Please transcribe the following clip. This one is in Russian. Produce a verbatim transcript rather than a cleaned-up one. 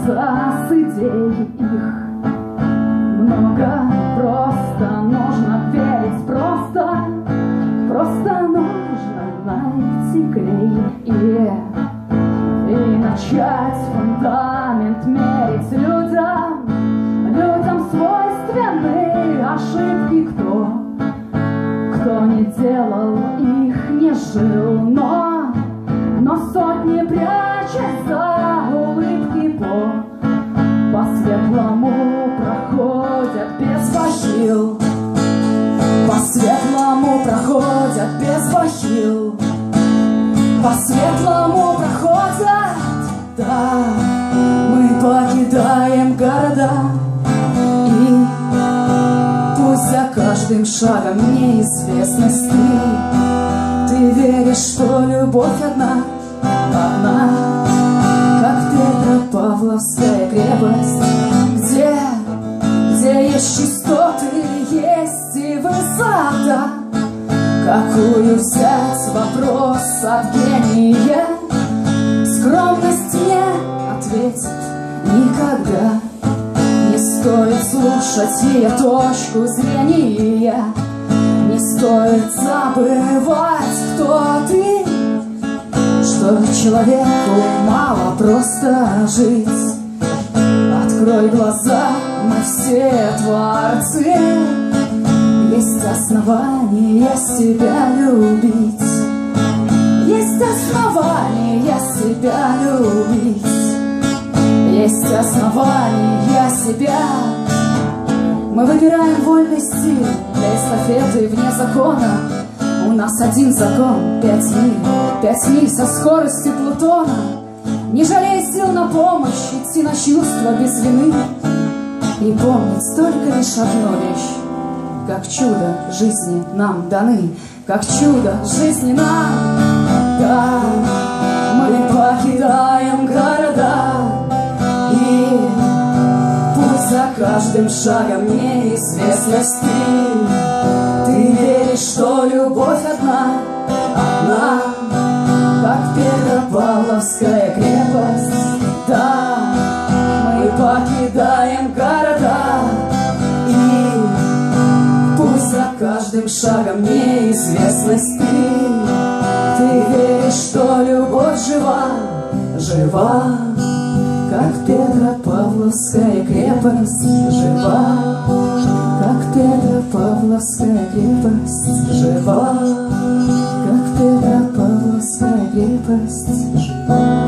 сбиваться с идей их. Много просто нужно верить, просто, просто нужно найти клей и, и начать фундамент мерить людям, людям свойственны ошибки, кто, кто не делал их, не жил, но, но сотни прячась за улыбки по, по светлому проходят без бахил, по светлому проходят без бахил, по светлому проходят, да, мы покидаем города, и пусть за каждым шагом неизвестность ты, ты веришь, что любовь одна, одна, как Петропавловская крепость, где, где есть чистоты, есть и высота. Какую взять вопрос от гения? Скромность не ответит никогда. Не стоит слушать ее точку зрения, не стоит забывать, кто ты, что человеку мало просто жить. Открой глаза, мы все творцы, есть основания себя любить, есть основания себя любить, есть основания себя. Мы выбираем вольный стиль для эстафеты вне закона. У нас один закон — пять миль, пять миль со скоростью Плутона. Не жалей сил на помощь, идти на чувства без вины и помнить только лишь одну вещь: как чудо жизни нам даны, как чудо жизни нам. Да, мы покидаем города, и пусть за каждым шагом неизвестность ты, ты веришь, что любовь одна, одна, как Петропавловская крепость. Да, мы покидаем города, и пусть за каждым шагом неизвестность ты, ты веришь, что любовь жива, жива, как Петропавловская крепость, жива, как Петропавловская крепость, жива, как Петропавловская крепость, жива.